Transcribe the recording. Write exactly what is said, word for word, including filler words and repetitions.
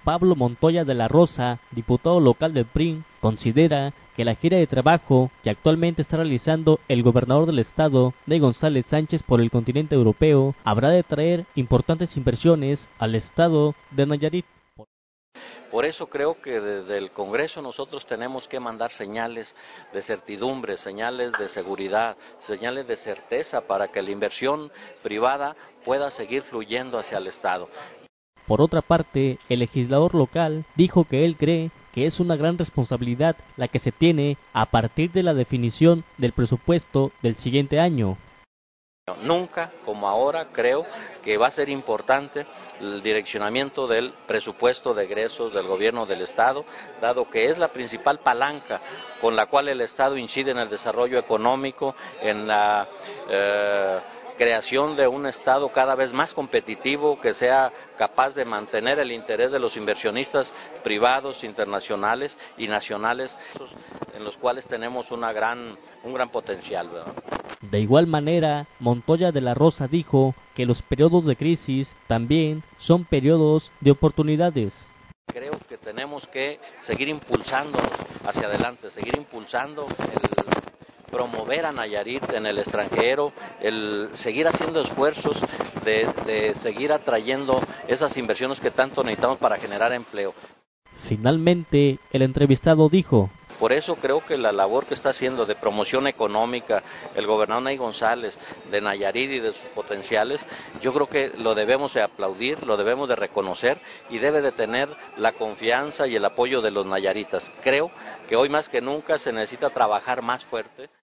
Pablo Montoya de la Rosa, diputado local del P R I, considera que la gira de trabajo que actualmente está realizando el gobernador del estado, Ney González Sánchez, por el continente europeo, habrá de traer importantes inversiones al estado de Nayarit. Por eso creo que desde el Congreso nosotros tenemos que mandar señales de certidumbre, señales de seguridad, señales de certeza para que la inversión privada pueda seguir fluyendo hacia el estado. Por otra parte, el legislador local dijo que él cree que es una gran responsabilidad la que se tiene a partir de la definición del presupuesto del siguiente año. Nunca como ahora creo que va a ser importante el direccionamiento del presupuesto de egresos del gobierno del estado, dado que es la principal palanca con la cual el estado incide en el desarrollo económico, en la eh, creación de un estado cada vez más competitivo, que sea capaz de mantener el interés de los inversionistas privados, internacionales y nacionales, en los cuales tenemos una gran, un gran potencial, ¿verdad? De igual manera, Montoya de la Rosa dijo que los periodos de crisis también son periodos de oportunidades. Creo que tenemos que seguir impulsándonos hacia adelante, seguir impulsando el promover a Nayarit en el extranjero, el seguir haciendo esfuerzos de, de seguir atrayendo esas inversiones que tanto necesitamos para generar empleo. Finalmente, el entrevistado dijo: por eso creo que la labor que está haciendo de promoción económica el gobernador Ney González de Nayarit y de sus potenciales, yo creo que lo debemos de aplaudir, lo debemos de reconocer y debe de tener la confianza y el apoyo de los nayaritas. Creo que hoy más que nunca se necesita trabajar más fuerte.